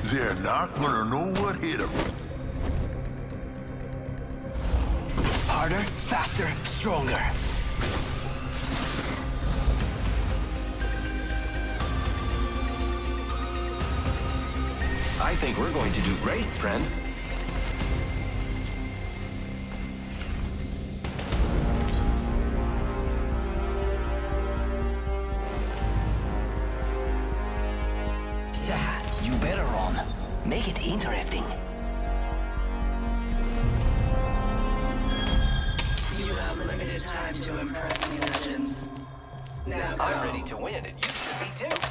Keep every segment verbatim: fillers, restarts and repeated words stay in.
They're not gonna know what hit them. Harder, faster, stronger. I think we're going to do great, friend. You better run. Make it interesting. You have limited time to impress me, legends. Now go. I'm ready to win, and you should be too.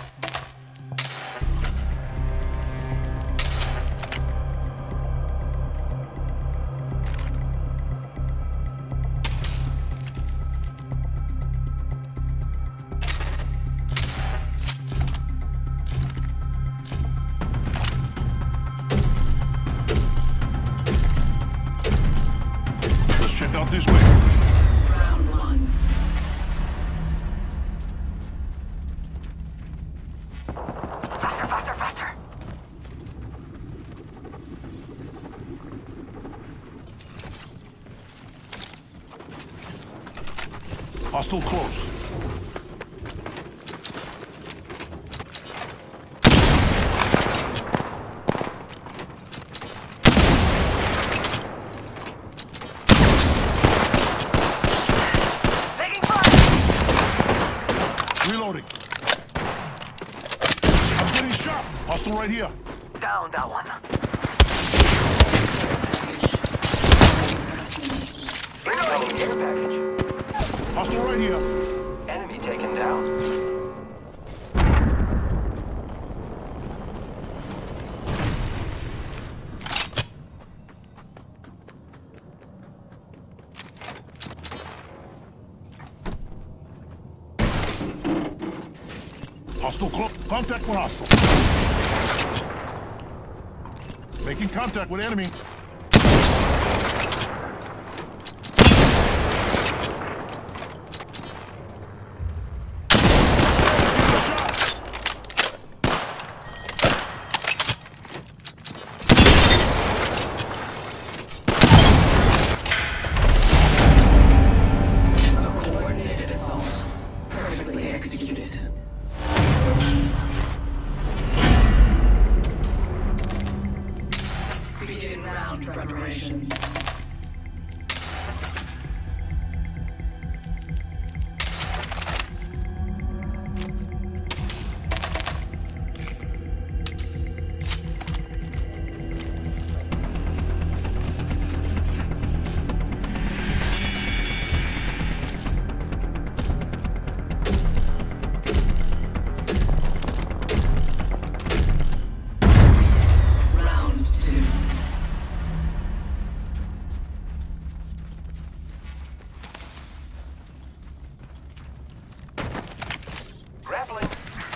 Out this way. Round one. Faster, faster, faster. Hostile close. Reloading. I'm getting shot. Hostile right here. Down that one. Reloading care package. Hostile right here. Enemy taken down. Hostile close. Contact with hostile. Making contact with enemy. A coordinated assault. Perfectly executed. Begin round preparations. Round two. Grappling.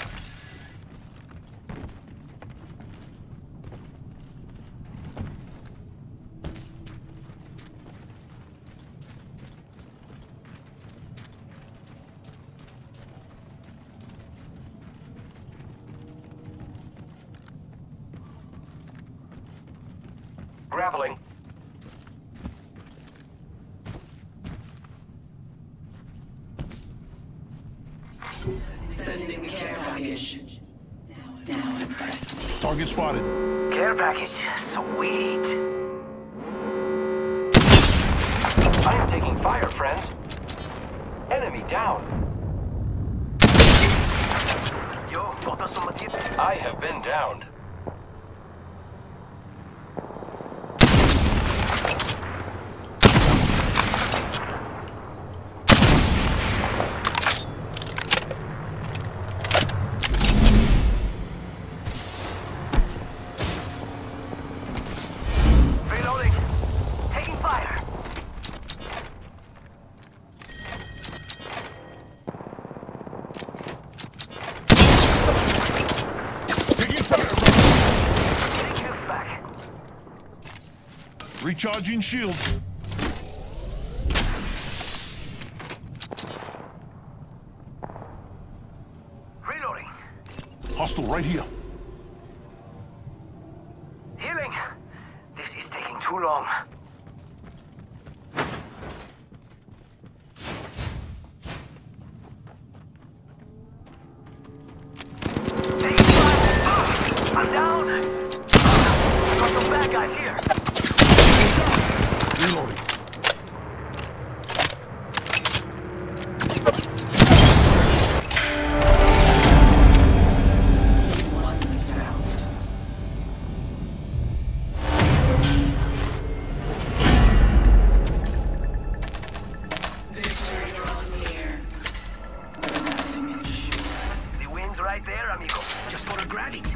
Grappling. Sending care package. Now impress me. Target spotted. Care package. Sweet. I am taking fire, friends. Enemy down. Yo, I have been downed. Reloading. Taking fire. Taking fire. Getting hit back. Recharging shield. Reloading. Hostile right here. too long. Taking fire. I'm down. Got some bad guys here. Reloading. One this round. Victory draws near. But nothing is sure. The wind's right there, amigo. Just gotta grab it.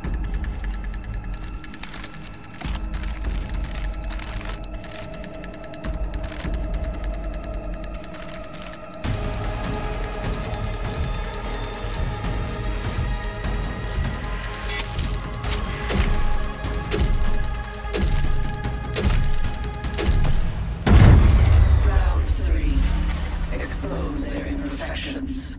Round three. Expose their imperfections.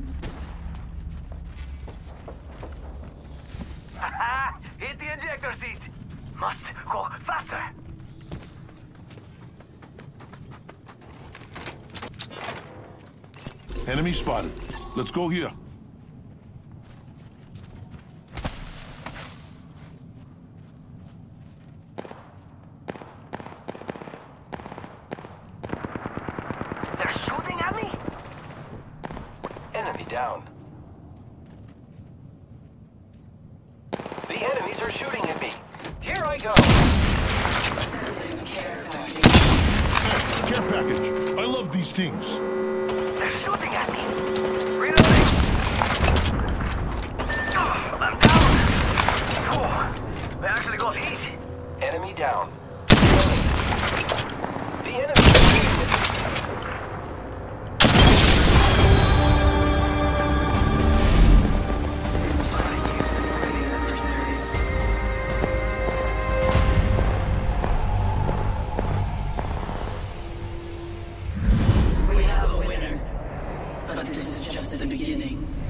Haha! Hit the ejector seat. Must go faster. Enemy spotted. Let's go here. They're shooting at me? Enemy down. The enemies are shooting at me. Here I go. Assembling care package. Hey, care package. I love these things. They're shooting at me. Reloading. Oh, I'm down. Whew. They actually got hit. Enemy down. The enemy are shooting at me. It's fine, you separating adversaries. We have a winner, but this is just the beginning.